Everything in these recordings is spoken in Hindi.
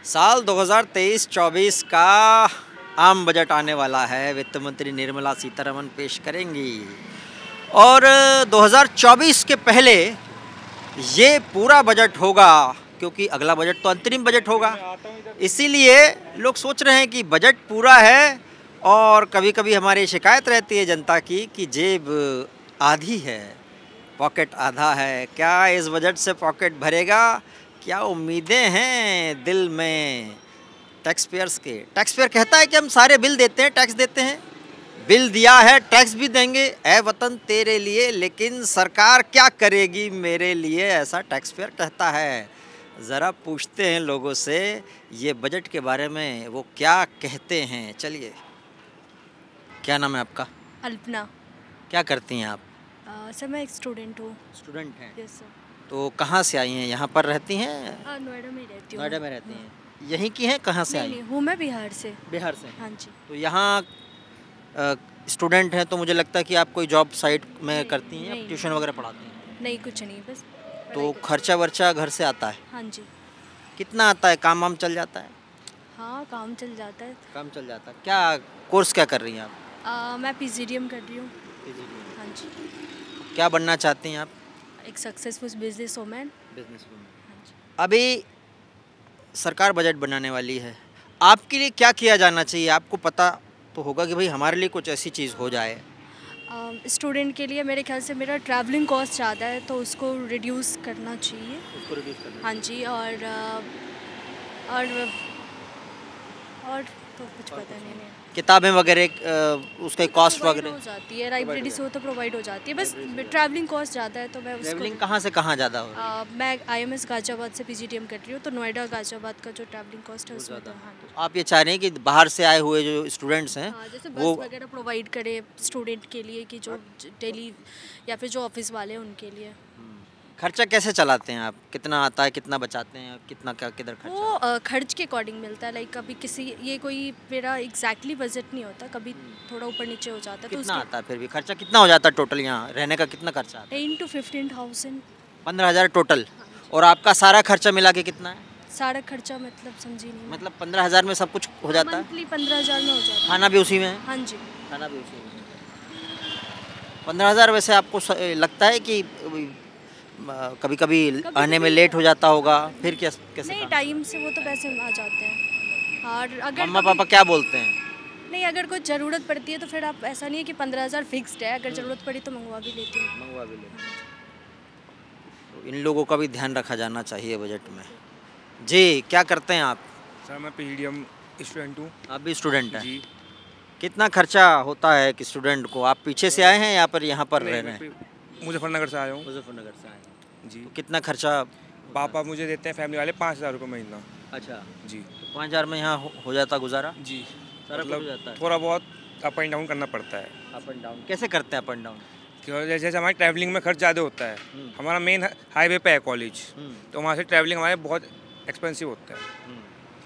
साल 2023-24 का आम बजट आने वाला है। वित्त मंत्री निर्मला सीतारमण पेश करेंगी और 2024 के पहले ये पूरा बजट होगा, क्योंकि अगला बजट तो अंतरिम बजट होगा। इसीलिए लोग सोच रहे हैं कि बजट पूरा है। और कभी कभी हमारी शिकायत रहती है जनता की कि जेब आधी है, पॉकेट आधा है। क्या इस बजट से पॉकेट भरेगा? क्या उम्मीदें हैं दिल में टैक्स पेयर्स के? टैक्स पेयर कहता है कि हम सारे बिल देते हैं, टैक्स देते हैं, बिल दिया है, टैक्स भी देंगे, ए वतन तेरे लिए, लेकिन सरकार क्या करेगी मेरे लिए, ऐसा टैक्स पेयर कहता है। ज़रा पूछते हैं लोगों से ये बजट के बारे में वो क्या कहते हैं। चलिए, क्या नाम है आपका? अल्पना। क्या करती हैं आप? सर मैं एक स्टूडेंट हूँ। स्टूडेंट हैं? Yes sir. तो कहाँ से आई हैं? यहाँ पर रहती हैं? नोएडा में ही रहती हूँ। नोएडा में रहती हैं? यहीं की हैं? कहाँ से आई? नहीं हूँ मैं बिहार से। बिहार से? हाँ जी। तो यहाँ स्टूडेंट हैं तो मुझे लगता है कि आप कोई जॉब साइट में करती हैं या नहीं, ट्यूशन वगैरह पढ़ाती हैं? नहीं कुछ नहीं, बस तो खर्चा वर्चा घर से आता है? हाँ जी। कितना आता है? काम वाम चल जाता है? हाँ काम चल जाता है। काम चल जाता है। क्या कोर्स क्या कर रही हैं आप? मैं पीजीडीएम कर रही हूँ। हाँ जी। क्या बनना चाहती हैं आप? एक successful business women. Business women. हाँ जी। अभी सरकार बजट बनाने वाली है, आपके लिए क्या किया जाना चाहिए? आपको पता तो होगा कि भाई हमारे लिए कुछ ऐसी चीज़ हो जाए। स्टूडेंट के लिए मेरे ख्याल से मेरा ट्रैवलिंग कॉस्ट ज़्यादा है तो उसको रिड्यूस करना चाहिए। उसको रिड्यूस करना। हाँ जी। और तो कुछ पता नहीं। किताबें वगैरह उसके कॉस्ट प्रोवाइड वगैरह? हो जाती है, लाइब्रेरी से वो तो प्रोवाइड हो जाती है, बस ट्रैवलिंग कॉस्ट ज़्यादा है तो मैं उसको ट्रैवलिंग कहाँ से कहाँ ज़्यादा हो रही है? मैं आईएमएस गाजियाबाद से पीजीडीएम कर रही हूँ, तो नोएडा गाजियाबाद का जो ट्रैवलिंग कॉस्ट है उसमें तो हाँ जी। आप ये चाह रहे हैं कि बाहर से आए हुए जो स्टूडेंट्स हैं हाँ, जैसे वो बस वगैरह प्रोवाइड करे स्टूडेंट के लिए कि जो डेली या फिर जो ऑफिस वाले हैं उनके लिए। खर्चा कैसे चलाते हैं आप? कितना आता है, कितना बचाते हैं, कितना क्या किधर खर्चा? वो खर्च के अकॉर्डिंग मिलता है, लाइक कभी किसी ये कोई मेरा एग्जैक्टली बजट नहीं होता, कभी थोड़ा ऊपर नीचे हो जाता है तो कितना आता है फिर भी? खर्चा कितना हो जाता है टोटल? यहाँ रहने का कितना खर्चा आता है? 10 to 15,000। 15,000 टोटल। और आपका सारा खर्चा मिला के कितना है? सारा खर्चा मतलब समझी नहीं। मतलब 15,000 में सब कुछ हो जाता है? मंथली 15,000 में हो जाता है। खाना भी उसी में है? हाँ जी। खाना भी उसी में है। 15,000 वैसे आपको लगता है कि कभी कभी आने में लेट हो जाता होगा, फिर क्या कैसे? नहीं, टाइम से वो तो पैसे आ जाते हैं। और अगर मम्मा पापा क्या बोलते हैं? नहीं, अगर कुछ ज़रूरत पड़ती है तो फिर आप, ऐसा नहीं है कि 15,000 फिक्स्ड है, अगर ज़रूरत पड़ी तो मंगवा भी लेती हूँ। मंगवा भी लेते हैं। तो इन लोगों का भी ध्यान रखा जाना चाहिए बजट में। जी, क्या करते हैं आप? सर मैं पीजीडीएम स्टूडेंट हूँ। आप भी स्टूडेंट हैं? जी। कितना खर्चा होता है कि स्टूडेंट को? आप पीछे से आए हैं या पर यहाँ पर रह रहे हैं? मुजफ्फरनगर से आया हूँ। मुजफ्फरनगर से आए हैं। जी। तो कितना खर्चा? पापा मुझे देते हैं फैमिली वाले 5,000 रुपये महीना। अच्छा, जी। तो 5,000 में यहाँ हो जाता गुजारा? जी। सारा कुछ हो जाता है? थोड़ा बहुत अप एंड डाउन करना पड़ता है। अप एंड डाउन कैसे करते हैं? अप एंड डाउन जैसे जैसे हमारी ट्रैवलिंग में खर्च ज़्यादा होता है। हमारा मेन हाईवे पे है कॉलेज, तो वहाँ से ट्रैवलिंग हमारे बहुत एक्सपेंसिव होता है।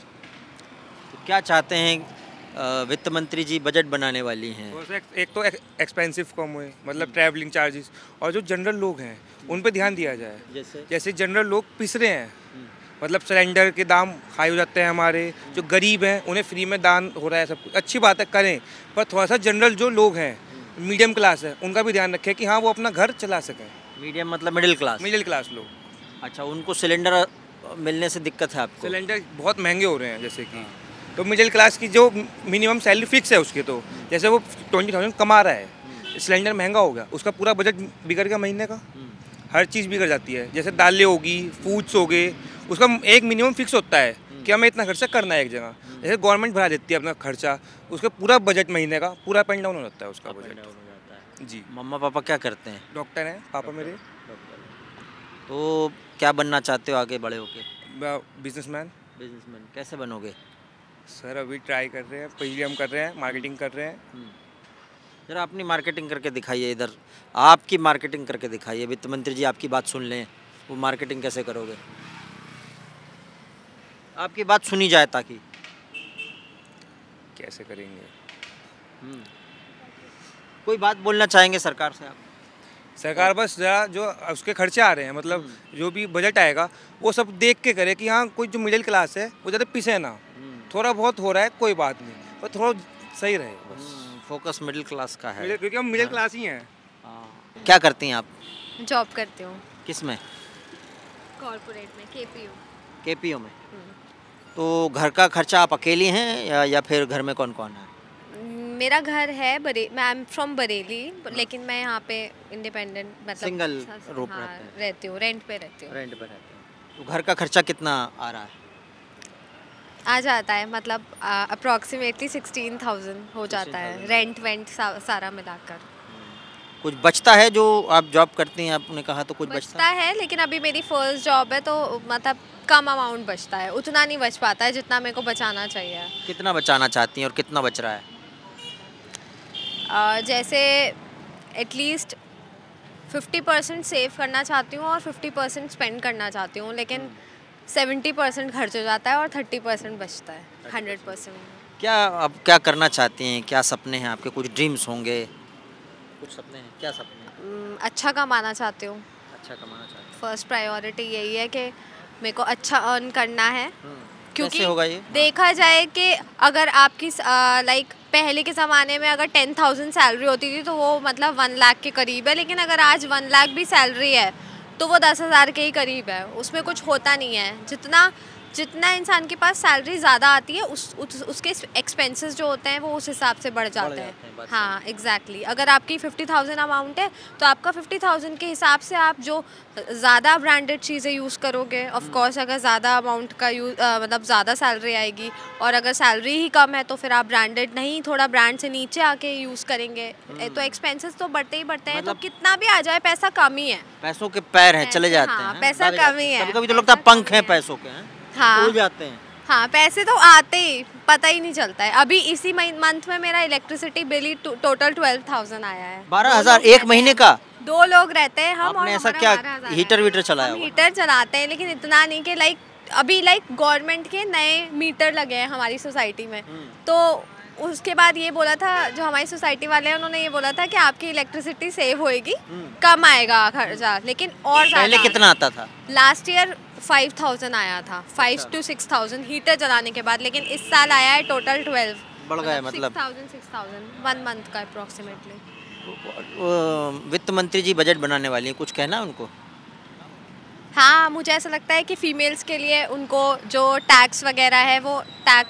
तो क्या चाहते हैं? वित्त मंत्री जी बजट बनाने वाली हैं। तो एक तो एक्सपेंसिव कम हुए, मतलब ट्रैवलिंग चार्जेस, और जो जनरल लोग हैं उन पे ध्यान दिया जाए। जैसे जनरल लोग पिस रहे हैं, मतलब सिलेंडर के दाम हाई हो जाते हैं, हमारे जो गरीब हैं उन्हें फ्री में दान हो रहा है, सब कुछ अच्छी बात है, करें, पर थोड़ा सा जनरल जो लोग हैं, मीडियम क्लास है, उनका भी ध्यान रखें कि हाँ वो अपना घर चला सकें। मीडियम मतलब मिडिल क्लास? मिडिल क्लास लोग। अच्छा, उनको सिलेंडर मिलने से दिक्कत है आपको? सिलेंडर बहुत महंगे हो रहे हैं, जैसे कि तो मिडिल क्लास की जो मिनिमम सैलरी फिक्स है उसकी, तो जैसे वो 20,000 कमा रहा है, सिलेंडर महंगा हो गया, उसका पूरा बजट बिगड़ गया महीने का। हर चीज़ बिगड़ जाती है, जैसे दालें होगी, फूड्स हो गए, उसका एक मिनिमम फिक्स होता है कि हमें इतना खर्चा करना है एक जगह। जैसे गवर्नमेंट बढ़ा देती है अपना खर्चा, उसका पूरा बजट महीने का पूरा अप एंड डाउन हो जाता है उसका बजट। जी। मम्मा पापा क्या करते हैं? डॉक्टर हैं पापा मेरे। तो क्या बनना चाहते हो आगे बड़े होके? बिजनेसमैन। बिजनेसमैन कैसे बनोगे? सर अभी ट्राई कर रहे हैं, पीजीडीएम कर रहे हैं, मार्केटिंग कर रहे हैं। जरा अपनी मार्केटिंग करके दिखाइए, इधर आपकी मार्केटिंग करके दिखाइए। वित्त मंत्री जी आपकी बात सुन लें, वो मार्केटिंग कैसे करोगे? आपकी बात सुनी जाए ताकि। कैसे करेंगे? कोई बात बोलना चाहेंगे सरकार से आप? सरकार बस जरा जो उसके खर्चे आ रहे हैं, मतलब जो भी बजट आएगा वो सब देख के करे कि हाँ कोई जो मिडिल क्लास है वो ज़्यादा पिसे ना, थोड़ा बहुत हो रहा है कोई बात नहीं, पर थोड़ा सही रहे बस। फोकस मिडिल क्लास का है। क्योंकि हम मिडिल क्लास ही हैं। क्या करती हैं आप? जॉब करती हूँ किस में? कॉर्पोरेट में, केपीयू। केपीओ में। तो घर का खर्चा आप अकेली हैं या फिर घर में कौन कौन है? मेरा घर है मैं आई एम फ्रॉम बरेली, लेकिन मैं यहाँ पे इंडिपेंडेंट मतलब सिंगल रूप हाँ, रहते हैं। रहती हूँ, रेंट पे रहती हूँ। रेंट पे रहते हैं। तो घर का खर्चा कितना आ रहा है? आ जाता है मतलब अप्रॉक्सीमेटली 16,000 हो जाता है, 16,000 रेंट वेंट सारा मिलाकर। कुछ बचता है जो आप जॉब करती हैं, आपने कहा, तो कुछ बचता है, लेकिन अभी मेरी फर्स्ट जॉब है तो मतलब कम अमाउंट बचता है, उतना नहीं बच पाता है जितना मेरे को बचाना चाहिए। कितना बचाना चाहती हैं और कितना बच रहा है? जैसे एटलीस्ट 50% सेव करना चाहती हूँ और 50% स्पेंड करना चाहती हूँ, लेकिन 70% खर्च हो जाता है और 30% बचता है 100%। क्या आप क्या करना चाहती हैं? क्या सपने हैं आपके? कुछ ड्रीम्स होंगे, कुछ सपने हैं? क्या सपने हैं? अच्छा कमाना चाहती हूँ। अच्छा कमाना चाहती हैं। फर्स्ट प्रायोरिटी यही है कि मेरे को अच्छा अर्न करना है, क्योंकि कैसे होगा ये? देखा जाए कि अगर आपकी लाइक पहले के ज़माने में अगर 10,000 सैलरी होती थी तो वो मतलब 1 लाख के करीब है, लेकिन अगर आज 1 लाख भी सैलरी है तो वो 10,000 के ही करीब है, उसमें कुछ होता नहीं है। जितना इंसान के पास सैलरी ज़्यादा आती है उसके एक्सपेंसेस जो होते हैं वो उस हिसाब से बढ़ जाते हैं। हाँ एग्जैक्टली। अगर आपकी 50,000 अमाउंट है तो आपका 50,000 के हिसाब से आप जो ज़्यादा ब्रांडेड चीज़ें यूज़ करोगे, ऑफ कोर्स अगर ज़्यादा अमाउंट का मतलब ज़्यादा सैलरी आएगी, और अगर सैलरी ही कम है तो फिर आप ब्रांडेड नहीं, थोड़ा ब्रांड से नीचे आके यूज़ करेंगे, तो एक्सपेंसेस तो बढ़ते ही बढ़ते हैं। तो कितना भी आ जाए पैसा कम ही है, पैसों के पैर हैं, चले जाते हाँ, हैं, पैसा भाग कम जाते ही हैं। है, कभी-कभी तो लगता है पंख हैं पैसों के, हैं, हाँ उड़ जाते हैं। हाँ, पैसे तो आते ही पता ही नहीं चलता है। अभी इसी मंथ में मेरा इलेक्ट्रिसिटी बिल ही टोटल 12,000 आया है। 12,000 एक महीने का? 2 लोग रहते हैं हम, और आपने ऐसा हमारा क्या 12,000 हीटर है। वीटर चलाया हम हुआ? हीटर चलाते हैं, लेकिन इतना नहीं कि अभी गवर्नमेंट के नए मीटर लगे हैं हमारी सोसाइटी में, तो उसके बाद ये बोला था जो हमारी सोसाइटी वाले हैं, उन्होंने ये बोला था कि आपकी इलेक्ट्रिसिटी सेव होएगी, कम आएगा खर्चा, लेकिन और पहले ज़्यादा कितना आता था? लास्ट ईयर 5,000 आया था, 5 to 6,000 हीटर चलाने के बाद, लेकिन इस साल आया है टोटल 12। बढ़ गया मतलब 6,000 1 मंथ का अप्रोक्सीमेटली। वित्त मंत्री जी बजट बनाने वाली हैं, कुछ कहना उनको? हाँ, मुझे ऐसा लगता है कि फीमेल्स के लिए उनको जो टैक्स वगैरह है वो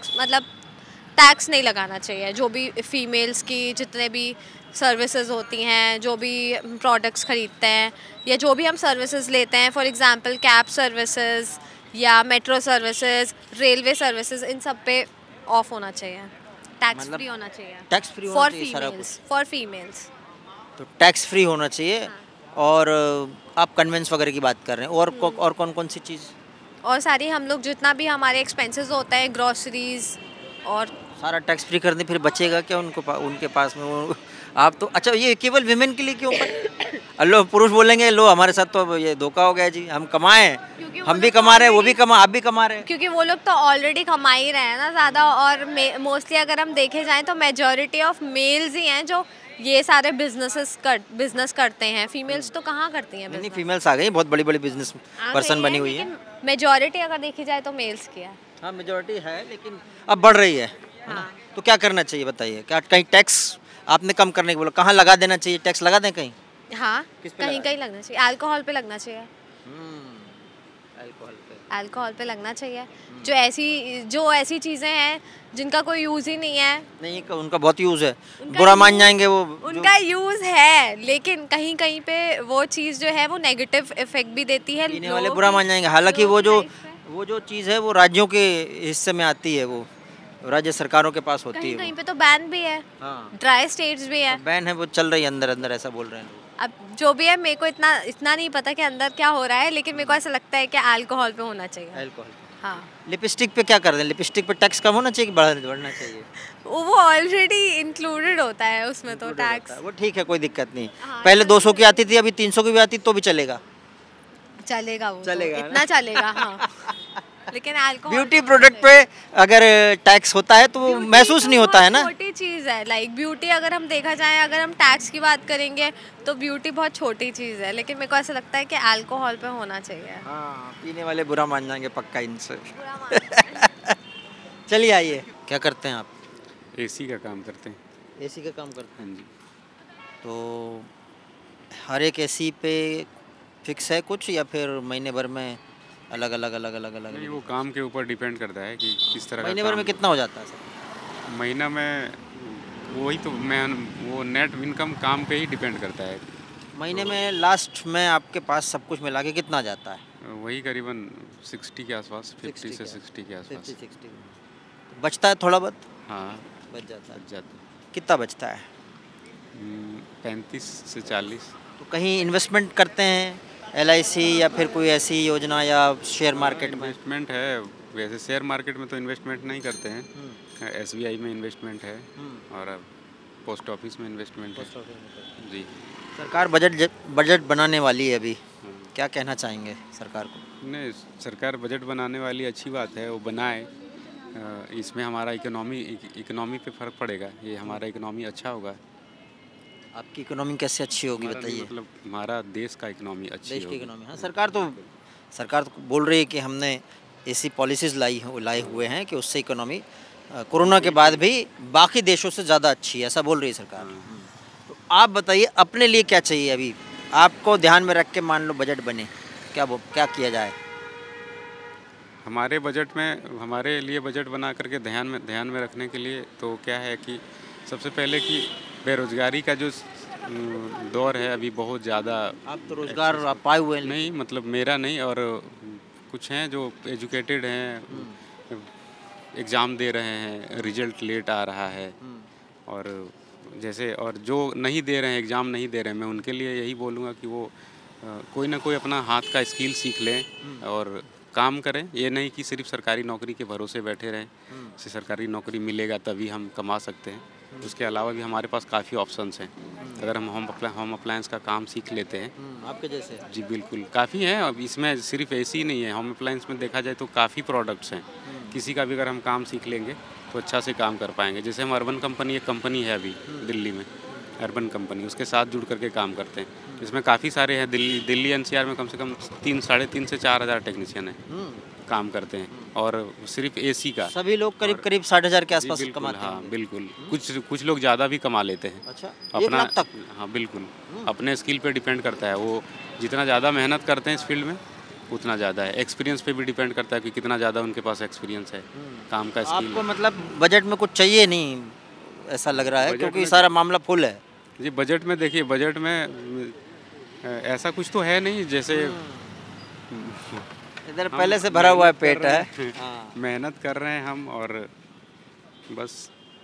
टैक्स नहीं लगाना चाहिए। जो भी फीमेल्स की जितने भी सर्विसेज होती हैं, जो भी प्रोडक्ट्स खरीदते हैं या जो भी हम सर्विसेज लेते हैं, फॉर एग्जांपल कैब सर्विसेज या मेट्रो सर्विसेज, रेलवे सर्विसेज, इन सब पे ऑफ होना चाहिए, टैक्स मतलब फ्री होना चाहिए टैक्स फ्री होना फॉर चाहिए सारा कुछ? Females, for females. तो टैक्स फ्री होना चाहिए। और आप कन्वेंस वगैरह की बात कर रहे हैं, और कौन कौन सी चीज़? और सारी हम लोग जितना भी हमारे एक्सपेंसेस होते हैं, ग्रोसरीज और सारा टैक्स फ्री कर दें, फिर बचेगा क्या उनके पास में? वो आप तो अच्छा, ये केवल विमेन के लिए क्यों पर? लो पुरुष बोलेंगे लो हमारे साथ तो ये धोखा हो गया जी, हम कमाएं, हम भी कमा रहे हैं, वो भी आप भी कमा रहे हैं। क्योंकि वो लोग तो ऑलरेडी कमा ही रहे हैं ना ज़्यादा, और मोस्टली अगर हम देखे जाएं तो मेजॉरिटी ऑफ मेल्स ही हैं जो ये सारे बिजनेस करते हैं। फीमेल्स तो कहाँ करती हैं नहीं business? फीमेल्स आ गई, बहुत बड़ी बड़ी बिजनेस आ पर्सन गई बनी हैं, हुई है। लेकिन मेजॉरिटी अगर देखी जाए तो मेल्स की है। हाँ मेजोरिटी है, लेकिन अब बढ़ रही है ना? हाँ। तो क्या करना चाहिए बताइए? क्या कहीं टैक्स आपने कम करने को बोला, कहाँ लगा देना चाहिए? टैक्स लगा दें कहीं? हाँ, किस पे कहीं लगाएं? कहीं लगना चाहिए, अल्कोहल पे लगना चाहिए, अल्कोहल पे। अल्कोहल पे लगना चाहिए। जो ऐसी चीज़ें हैं जिनका कोई यूज़ ही नहीं है, नहीं उनका बहुत यूज़ है, उनका बुरा मान यूज़- जाएंगे वो। उनका यूज़ है, लेकिन कहीं कहीं पे वो चीज़ जो है वो नेगेटिव इफेक्ट भी देती है। पीने वाले लोगों बुरा की- मान जाएंगे, हालांकि लोगों की life पे। वो जो चीज़ है वो राज्यों के हिस्से में आती है, वो राज्य सरकारों के पास होती कहीं है कहीं वो। पे तो बैन भी है, हाँ ड्राई स्टेट्स भी है। बैन है, वो चल रही है अंदर अंदर, ऐसा बोल रहे हैं लोग। अब जो भी है, मेरे को इतना नहीं पता कि अंदर क्या हो रहा है, लेकिन मेरे को ऐसा लगता है कि अल्कोहल पे होना चाहिए। अल्कोहल। हाँ, लिपस्टिक पे क्या कर दें? लिपस्टिक पे टैक्स कम होना चाहिए कि बढ़ना चाहिए? वो ऑलरेडी इंक्लूडेड होता है उसमें तो टैक्स। वो ठीक है, कोई दिक्कत नहीं। हाँ, पहले 200 की आती थी, अभी 300 की भी आती तो भी चलेगा। चलेगा, वो चलेगा तो, ना? इतना चलेगा। हाँ लेकिन अल्कोहल ब्यूटी प्रोडक्ट पे अगर टैक्स होता है तो वो महसूस नहीं होता है ना। छोटी चीज़ है, लाइक ब्यूटी अगर हम देखा जाए, अगर हम टैक्स की बात करेंगे तो ब्यूटी बहुत छोटी चीज़ है, लेकिन मेरे को ऐसा लगता है कि अल्कोहल पे होना चाहिए। हाँ, पीने वाले बुरा मान जाएंगे पक्का इनसे। बुरा मानना है। चलिए आइए, क्या करते हैं आप? एसी का काम करते हैं। एसी का काम करते हैं। हाँ जी। तो हर एक एसी पे फिक्स है कुछ, या फिर महीने भर में अलग अलग अलग अलग अलग नहीं, वो काम के ऊपर डिपेंड करता है कि किस तरह का महीने भर में काम। कितना हो जाता है सर? महीना में वही तो मैं वो नेट इनकम काम पे ही डिपेंड करता है। महीने में लास्ट में आपके पास सब कुछ मिला के कितना जाता है? वही करीबन 60 के आसपास, 50 से 60 60 के आसपास। 50-60 बचता है थोड़ा बहुत? हाँ, बच जाता है। बच जाता है। कितना बचता है? 35 से 40। तो कहीं इन्वेस्टमेंट करते हैं, LIC या फिर कोई ऐसी योजना या शेयर मार्केट में? इन्वेस्टमेंट है, वैसे शेयर मार्केट में तो इन्वेस्टमेंट नहीं करते हैं। SBI में इन्वेस्टमेंट है और पोस्ट ऑफिस में इन्वेस्टमेंट है। जी। सरकार बजट बनाने वाली है अभी, क्या कहना चाहेंगे सरकार को? नहीं, सरकार बजट बनाने वाली अच्छी बात है, वो बनाए। इसमें हमारा इकोनॉमी पे फ़र्क पड़ेगा, ये हमारा इकोनॉमी अच्छा होगा। आपकी इकोनॉमी कैसे अच्छी होगी हमारा नहीं, बताइए? मतलब हमारा देश का इकोनॉमी अच्छी देश की होगी। इकोनॉमी, हाँ सरकार तो बोल रही है कि हमने ऐसी पॉलिसीज़ लाए हुए हैं कि उससे इकोनॉमी कोरोना के बाद भी बाकी देशों से ज़्यादा अच्छी है, ऐसा बोल रही है सरकार। तो आप बताइए अपने लिए क्या चाहिए अभी, आपको ध्यान में रख के मान लो बजट बने, क्या किया जाए? हमारे बजट में, हमारे लिए बजट बना करके ध्यान में रखने के लिए तो क्या है कि सबसे पहले कि बेरोजगारी का जो दौर है अभी बहुत ज़्यादा। आप तो रोजगार आप पाए हुए हैं। नहीं, मतलब मेरा नहीं, और कुछ हैं जो एजुकेटेड हैं, एग्ज़ाम दे रहे हैं, रिजल्ट लेट आ रहा है, और जैसे और जो नहीं दे रहे हैं, एग्ज़ाम नहीं दे रहे हैं, मैं उनके लिए यही बोलूँगा कि वो कोई ना कोई अपना हाथ का स्किल सीख लें और काम करें। ये नहीं कि सिर्फ सरकारी नौकरी के भरोसे बैठे रहें, से सरकारी नौकरी मिलेगा तभी हम कमा सकते हैं। उसके अलावा भी हमारे पास काफ़ी ऑप्शंस हैं। अगर हम होम अप्लायंस का काम सीख लेते हैं। आपके जैसे? जी बिल्कुल, काफ़ी हैं। अब इसमें सिर्फ एसी नहीं है, होम अप्लायंस में देखा जाए तो काफ़ी प्रोडक्ट्स हैं। किसी का भी अगर हम काम सीख लेंगे तो अच्छा से काम कर पाएंगे। जैसे हम अर्बन कंपनी, एक कंपनी है अभी दिल्ली में, अर्बन कंपनी, उसके साथ जुड़ करके काम करते हैं। इसमें काफ़ी सारे हैं, दिल्ली NCR में कम से कम 3,500 से 4,000 टेक्नीशियन हैं काम करते हैं, और सिर्फ एसी का सभी लोग करीब 60,000 के आसपास बिल्कुल, कमाते हैं। हाँ बिल्कुल, कुछ लोग ज़्यादा भी कमा लेते हैं। अच्छा, 1 अपना, लाख तक? हाँ बिल्कुल, अपने स्किल पे डिपेंड करता है। वो जितना ज़्यादा मेहनत करते हैं इस फील्ड में उतना ज़्यादा है। एक्सपीरियंस पे भी डिपेंड करता है कि कितना ज़्यादा उनके पास एक्सपीरियंस है, काम का स्किल। आपको मतलब बजट में कुछ चाहिए नहीं ऐसा लग रहा है, बजट क्योंकि में- सारा मामला फुल है। जी, बजट में देखिए, बजट में ऐसा कुछ तो है नहीं, जैसे इधर हम पहले से भरा हुआ है मेहनत पेट कर है। रहे हैं। हाँ, मेहनत कर रहे हैं हम, और बस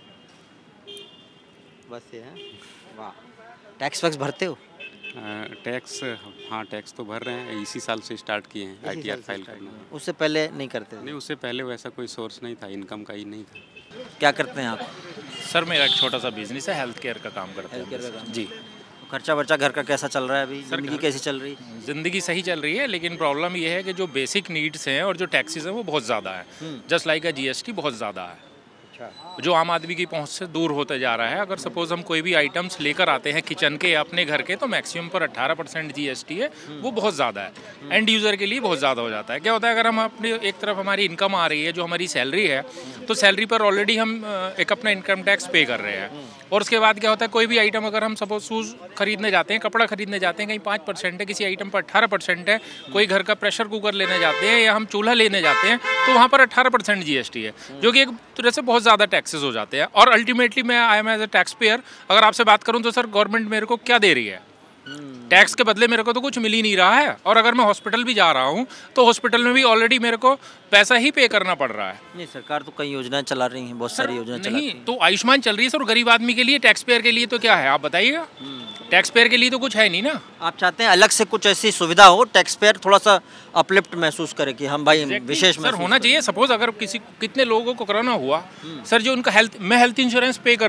बस ये है। वाह, टैक्स वैक्स भरते हो? टैक्स, हाँ टैक्स तो भर रहे हैं, इसी साल से स्टार्ट किए हैं इसी ITR साल से फाइल start करना। किया। उससे पहले नहीं करते थे? नहीं, उससे पहले वैसा कोई सोर्स नहीं था, इनकम का ही नहीं था। क्या करते हैं आप? सर मेरा एक छोटा सा बिजनेस है, हेल्थ केयर का काम करते हेल्थ केयर का हैं काम? जी। खर्चा वर्चा घर का कैसा चल रहा है अभी? जिंदगी कैसी चल रही? ज़िंदगी सही चल रही है, लेकिन प्रॉब्लम ये है कि जो बेसिक नीड्स हैं और जो टैक्सेस हैं वो बहुत ज़्यादा है। जस्ट लाइक GST बहुत ज़्यादा है, जो आम आदमी की पहुंच से दूर होते जा रहा है। अगर सपोज हम कोई भी आइटम्स लेकर आते हैं किचन के या अपने घर के, तो मैक्सिमम पर 18% GST है, वो बहुत ज़्यादा है। एंड यूज़र के लिए बहुत ज़्यादा हो जाता है। क्या होता है, अगर हम अपने एक तरफ हमारी इनकम आ रही है, जो हमारी सैलरी है, तो सैलरी पर ऑलरेडी हम एक अपना इनकम टैक्स पे कर रहे हैं। और उसके बाद क्या होता है, कोई भी आइटम अगर हम सपोज शूज़ खरीदने जाते हैं, कपड़ा खरीदने जाते हैं, कहीं 5% है, किसी आइटम पर 18% है, कोई घर का प्रेशर कुकर लेने जाते हैं या हम चूल्हा लेने जाते हैं, तो वहाँ पर 18% GST है, जो कि एक तरह से बहुत ज़्यादा टैक्सेस हो जाते हैं। और अल्टीमेटली मैं I am as a tax payer, अगर आपसे बात करूँ तो सर गवर्नमेंट मेरे को क्या दे रही है? टैक्स के बदले मेरे को तो कुछ मिल ही नहीं रहा है। और अगर मैं हॉस्पिटल भी जा रहा हूँ तो हॉस्पिटल में भी ऑलरेडी मेरे को पैसा ही पे करना पड़ रहा है। नहीं, सरकार तो कई योजनाएं चला रही हैं, बहुत सारी योजनाएं चला रही नहीं, हैं। तो आयुष्मान चल रही है सर, गरीब आदमी के लिए, टैक्स पेयर के लिए तो क्या है आप बताइएगा? टैक्स पेयर के लिए तो कुछ है नहीं ना। आप चाहते हैं अलग से कुछ ऐसी सुविधा हो, टैक्स पेयर थोड़ा सा अपलिफ्ट महसूस करे कि हम भाई विशेष सर महसूस होना करें। चाहिए। सपोज अगर कितने लोगों को कोरोना हुआ सर, जो उनका मैं हेल्थ इंश्योरेंस पे कर रहा हूँ,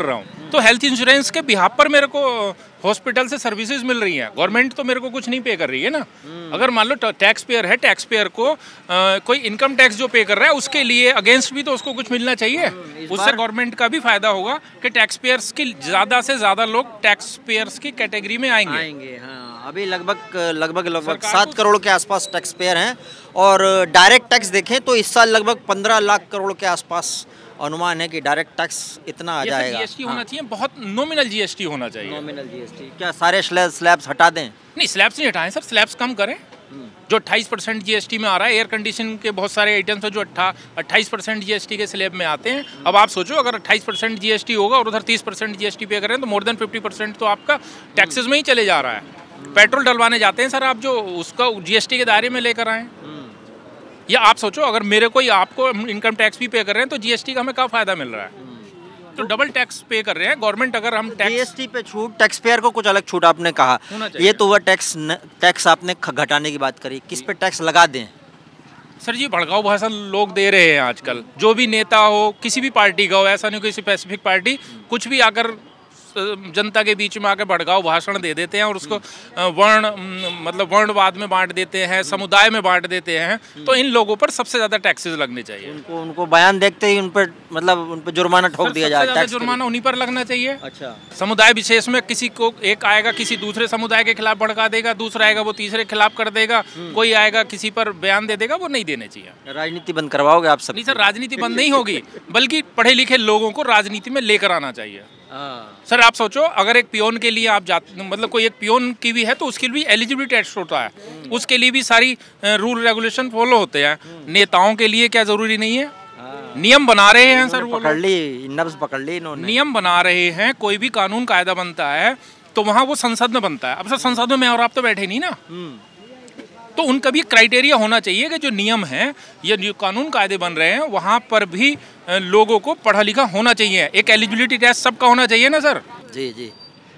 तो हेल्थ इंश्योरेंस के बिहाफ पर मेरे को हॉस्पिटल से सर्विसेज मिल रही हैं। गवर्नमेंट तो मेरे को कुछ नहीं पे कर रही है ना। अगर मान लो टैक्स पेयर है, टैक्स पेयर को कोई इनकम टैक्स जो पे कर रहा है उसके लिए अगेंस्ट भी तो उसको कुछ मिलना चाहिए। उससे गवर्नमेंट का भी फायदा होगा कि टैक्स पेयर्स की ज़्यादा से ज़्यादा लोग टैक्स पेयर्स की कैटेगरी में आएंगे। हाँ, अभी लगभग 7 करोड़ के आसपास टैक्स पेयर हैं और डायरेक्ट टैक्स देखें तो इस साल लगभग 15 लाख करोड़ के आसपास अनुमान है कि डायरेक्ट टैक्स इतना आ जाएगा। जीएसटी होना चाहिए, बहुत नॉमिनल जीएसटी होना चाहिए। नॉमिनल जीएसटी क्या सारे स्लैब्स हटा दें? नहीं, स्लैब्स नहीं हटाएं सर, स्लैब्स कम करें। जो 28% जीएसटी में आ रहा है, एयर कंडीशन के बहुत सारे आइटम्स हैं जो 28% जीएसटी के स्लैब में आते हैं। अब आप सोचो अगर 28% जीएसटी होगा और उधर 30% जीएसटी पे करें तो मोर देन 50% तो आपका टैक्सेस में ही चले जा रहा है। पेट्रोल डलवाने जाते हैं सर आप, जो उसका जीएसटी के दायरे में लेकर आएँ। या आप सोचो अगर मेरे को या आपको इनकम टैक्स भी पे कर रहे हैं तो जीएसटी का हमें क्या फ़ायदा मिल रहा है? तो डबल टैक्स पे कर रहे हैं गवर्नमेंट। अगर हम जीएसटी पे छूट, टैक्स पेयर को कुछ अलग छूट आपने कहा, ये तो वह टैक्स आपने घटाने की बात करी, किस पे टैक्स लगा दें? सर जी भड़काऊ भाषण लोग दे रहे हैं आजकल। जो भी नेता हो, किसी भी पार्टी का हो, ऐसा नहीं किसी स्पेसिफिक पार्टी, कुछ भी आकर जनता के बीच में आकर भड़काऊ भाषण दे देते हैं और उसको वर्णवाद में बांट देते हैं, समुदाय में बांट देते हैं। तो इन लोगों पर सबसे ज़्यादा टैक्सेस लगने चाहिए। उनको बयान देखते ही उन पर जुर्माना ठोक दिया जाए। जुर्माना उन्हीं पर लगना चाहिए। अच्छा, समुदाय विशेष में किसी को एक आएगा किसी दूसरे समुदाय के खिलाफ भड़का देगा, दूसरा आएगा वो तीसरे के खिलाफ कर देगा, कोई आएगा किसी पर बयान दे देगा, वो नहीं देने चाहिए। राजनीति बंद करवाओगे आप सब? नहीं सर, राजनीति बंद नहीं होगी, बल्कि पढ़े लिखे लोगों को राजनीति में लेकर आना चाहिए। सर आप सोचो अगर एक पियोन के लिए आप जाते, मतलब कोई एक पियोन की भी है तो उसके लिए भी एलिजिबिलिटी टेस्ट होता है, उसके लिए भी सारी रूल रेगुलेशन फॉलो होते हैं। नेताओं के लिए क्या जरूरी नहीं है? नियम बना रहे हैं सर, वो नब्ज पकड़ ली इन्होंने। नियम बना रहे हैं। कोई भी कानून कायदा बनता है तो वहाँ वो संसद में बनता है। अब सर संसद में मैं और आप तो बैठे नहीं ना, तो उनका भी क्राइटेरिया होना चाहिए कि जो नियम हैं या जो कानून कायदे बन रहे हैं वहाँ पर भी लोगों को पढ़ा लिखा होना चाहिए। एक एलिजिबिलिटी टेस्ट सबका होना चाहिए ना सर। जी जी।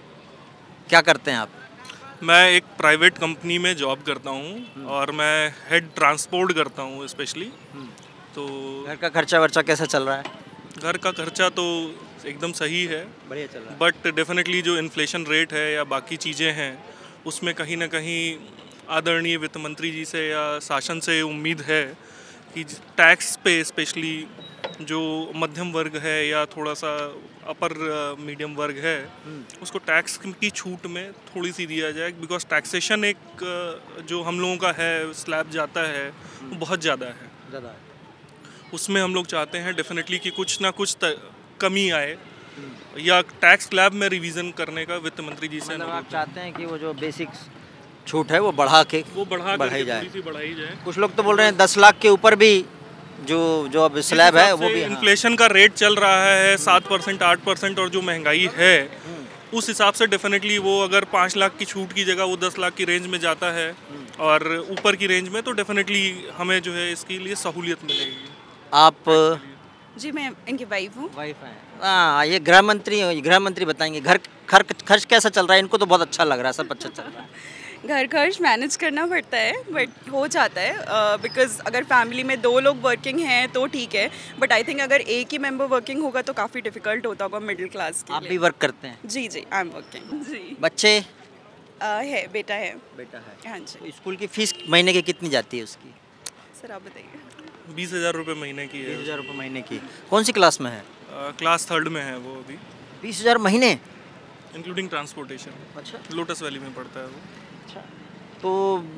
क्या करते हैं आप? मैं एक प्राइवेट कंपनी में जॉब करता हूँ और मैं हेड ट्रांसपोर्ट करता हूँ स्पेशली। तो घर का खर्चा वर्चा कैसा चल रहा है? घर का खर्चा तो एकदम सही है, बढ़िया चल रहा है। बट डेफिनेटली जो इन्फ्लेशन रेट है या बाकी चीज़ें हैं उसमें कहीं ना कहीं आदरणीय वित्त मंत्री जी से या शासन से उम्मीद है कि टैक्स पे स्पेशली जो मध्यम वर्ग है या थोड़ा सा अपर मीडियम वर्ग है उसको टैक्स की छूट में थोड़ी सी दिया जाए, बिकॉज टैक्सेशन एक जो हम लोगों का है स्लैब जाता है वो बहुत ज़्यादा है। उसमें हम लोग चाहते हैं डेफिनेटली कि कुछ ना कुछ कमी आए या टैक्स स्लैब में रिवीजन करने का वित्त मंत्री जी से मतलब आप चाहते हैं कि वो जो बेसिक छूट है वो बढ़ाई जाए। कुछ लोग तो बोल रहे हैं 10 लाख के ऊपर भी जो अब स्लैब है वो भी। इन्फ्लेशन का रेट चल रहा है 7% 8% और जो महंगाई है उस हिसाब से डेफिनेटली वो अगर 5 लाख की छूट की जगह वो 10 लाख की रेंज में जाता है और ऊपर की रेंज में, तो डेफिनेटली हमें जो है इसके लिए सहूलियत मिलेगी। आप? जी मैं इनकी वाइफ हूँ। वाइफ हैं? हाँ, ये गृह मंत्री बताएंगे घर खर्च कैसा चल रहा है? इनको तो बहुत अच्छा लग रहा है, सब अच्छा चल रहा है। घर खर्च मैनेज करना पड़ता है बट हो जाता है, बिकॉज अगर फैमिली में 2 लोग वर्किंग हैं तो ठीक है, बट आई थिंक अगर एक ही मेंबर वर्किंग होगा तो काफ़ी डिफिकल्ट होता होगा मिडिल क्लास के लिए। आप भी वर्क करते हैं? जी जी, आई एम वर्किंग। जी। बच्चे? है, बेटा है। बेटा है? हाँ जी। तो स्कूल की फीस महीने की कितनी जाती है उसकी? सर आप बताइए। 20,000 रुपये महीने की है। 20,000 रुपये महीने की। कौन सी क्लास में है? क्लास 3rd में है वो अभी। 20,000 महीने इंक्लूडिंग ट्रांसपोर्टेशन। अच्छा। लोटस वैली में पढ़ता है वो। अच्छा, तो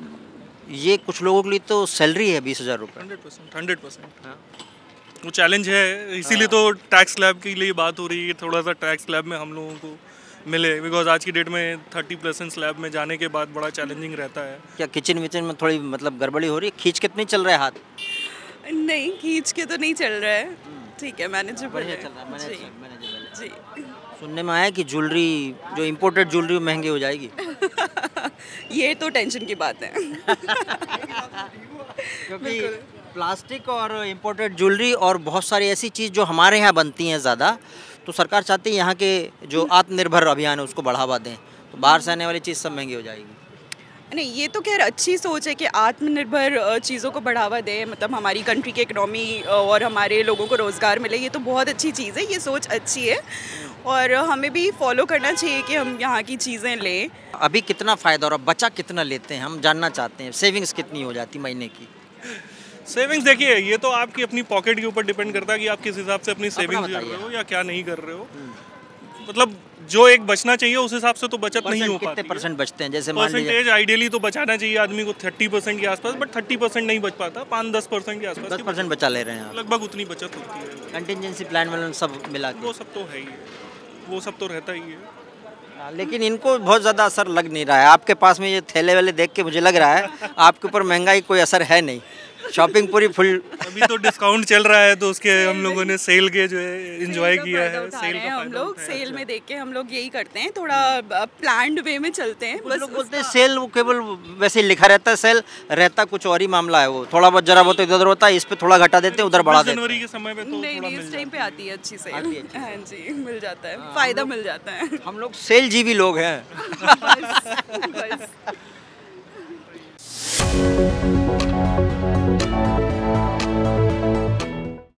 ये कुछ लोगों के लिए तो सैलरी है 20,000 रुपये। 100%। हाँ। वो चैलेंज है, इसीलिए तो टैक्स स्लैब के लिए बात हो रही है। थोड़ा सा टैक्स स्लैब में हम लोगों को मिले, बिकॉज आज की डेट में 30% स्लैब में जाने के बाद बड़ा चैलेंजिंग रहता है। क्या किचन विचन में थोड़ी मतलब गड़बड़ी हो रही है? खींच के तो नहीं चल रहा है हाथ? नहीं, खींच के तो नहीं चल रहा है, ठीक है, मैनेजेबल है। चल रहा है, मैनेजेबल। जी। सुनने में आया कि ज्वेलरी, जो इम्पोर्टेड ज्वेलरी महंगी हो जाएगी। ये तो टेंशन की बात है। क्योंकि प्लास्टिक और इम्पोर्टेड ज्वेलरी और बहुत सारी ऐसी चीज़ जो हमारे यहाँ बनती हैं ज़्यादा, तो सरकार चाहती है यहाँ के जो आत्मनिर्भर अभियान है उसको बढ़ावा दें, तो बाहर से आने वाली चीज़ सब महंगी हो जाएगी। नहीं, ये तो खैर अच्छी सोच है कि आत्मनिर्भर चीज़ों को बढ़ावा दे, मतलब हमारी कंट्री की इकनॉमी और हमारे लोगों को रोज़गार मिले, ये तो बहुत अच्छी चीज़ है, ये सोच अच्छी है और हमें भी फॉलो करना चाहिए कि हम यहाँ की चीज़ें लें। अभी कितना फ़ायदा और बचा कितना लेते हैं, हम जानना चाहते हैं। सेविंग्स कितनी हो जाती महीने की? सेविंग्स देखिए, ये तो आपकी अपनी पॉकेट के ऊपर डिपेंड करता है कि आप किस हिसाब से अपनी सेविंग्स कर बताइए। रहे हो या क्या नहीं कर रहे हो। मतलब जो एक बचना चाहिए उस हिसाब से तो बचत नहीं हो पाती कितने है। परसेंट बचते हैं? जैसे मान लीजिए परसेंटेज आइडियली तो बचाना चाहिए आदमी को 30% के आसपास, बट 30% नहीं बच पाता, 5-10% के आसपास 10% बचा ले रहे हैं आप। लगभग उतनी बचत होती है। कंटिजेंसी प्लान वालन सब मिला के। वो सब तो है ही है, वो सब तो रहता ही है। लेकिन इनको बहुत ज़्यादा असर लग नहीं रहा है। आपके पास में ये थैले वाले देख के मुझे लग रहा है आपके ऊपर महंगाई कोई असर है नहीं, शॉपिंग पूरी फुल। अभी तो डिस्काउंट चल रहा है तो उसके हम लोगों ने सेल के जो है एंजॉय किया है। सेल का हम लोग सेल में देख के हम लोग यही करते हैं, थोड़ा प्लान्ड वे में चलते हैं। कुछ लोग बोलते हैं सेल वो केवल वैसे ही लिखा रहता है, सेल रहता कुछ और ही मामला है, वो थोड़ा बहुत जरा बहुत इधर उधर होता है, इस पे थोड़ा घटा देते हैं, उधर बढ़ा देते हैं। जनवरी के समय पे तो नहीं, इस टाइम पे आती है अच्छी सेल। हाँ जी, मिल जाता है, फायदा मिल जाता है। हम लोग सेल जीवी लोग हैं। बस